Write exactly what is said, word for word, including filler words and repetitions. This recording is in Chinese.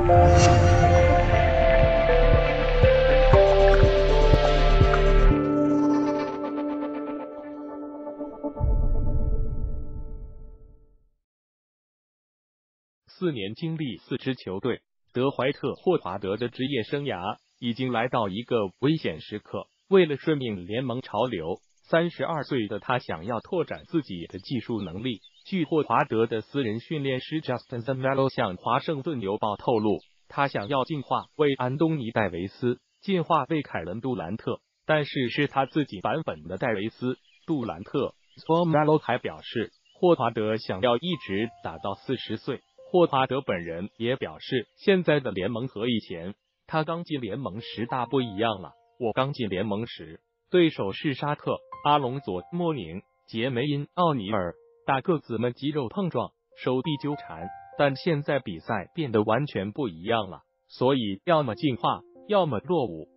四年经历四支球队，德怀特·霍华德的职业生涯已经来到一个危险时刻。为了顺应联盟潮流，三十二岁的他想要拓展自己的技术能力。据霍华德的私人训练师 Justin Zamello 向华盛顿邮报透露，他想要进化为安东尼·戴维斯，进化为凯伦·杜兰特，但是是他自己版本的戴维斯。杜兰特 Zamello 还表示，霍华德想要一直打到四十岁。霍华德本人也表示，现在的联盟和以前他刚进联盟时大不一样了。我刚进联盟时，对手是沙特、阿隆索、莫宁、杰梅因、奥尼尔，大个子们肌肉碰撞，手臂纠缠，但现在比赛变得完全不一样了，所以要么进化，要么落伍。